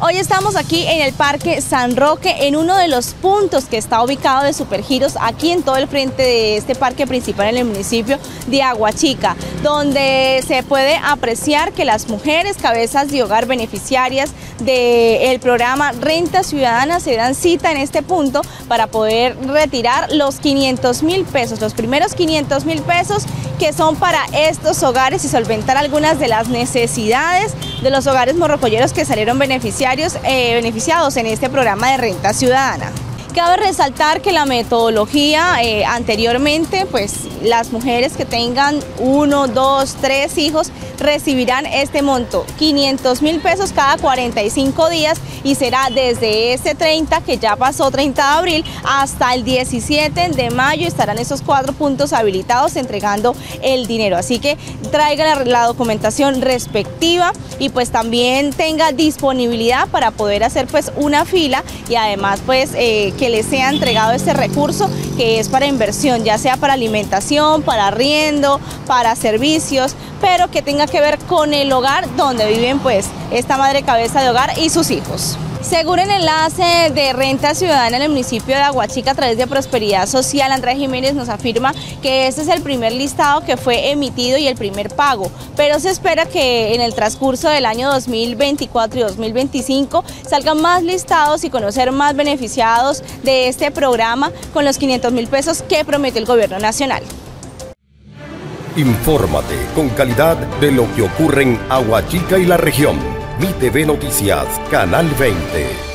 Hoy estamos aquí en el Parque San Roque, en uno de los puntos que está ubicado de Supergiros, aquí en todo el frente de este parque principal en el municipio de Aguachica, donde se puede apreciar que las mujeres cabezas de hogar beneficiarias del programa Renta Ciudadana se dan cita en este punto para poder retirar los 500.000 pesos, los primeros 500.000 pesos que son para estos hogares y solventar algunas de las necesidades de los hogares morrocoyeros que salieron beneficiados en este programa de Renta Ciudadana. Cabe resaltar que la metodología anteriormente, pues las mujeres que tengan 1, 2, 3 hijos recibirán este monto, 500.000 pesos cada 45 días y será desde este 30, que ya pasó 30 de abril, hasta el 17 de mayo estarán esos 4 puntos habilitados entregando el dinero. Así que traiga la documentación respectiva y pues también tenga disponibilidad para poder hacer pues una fila y además pues que les sea entregado este recurso que es para inversión, ya sea para alimentación, para arriendo, para servicios, pero que tenga que ver con el hogar donde viven pues esta madre cabeza de hogar y sus hijos. Según el enlace de Renta Ciudadana en el municipio de Aguachica a través de Prosperidad Social, Andrea Jiménez nos afirma que este es el primer listado que fue emitido y el primer pago, pero se espera que en el transcurso del año 2024 y 2025 salgan más listados y conocer más beneficiados de este programa con los 500.000 pesos que prometió el gobierno nacional. Infórmate con calidad de lo que ocurre en Aguachica y la región. Mi TV Noticias, Canal 20.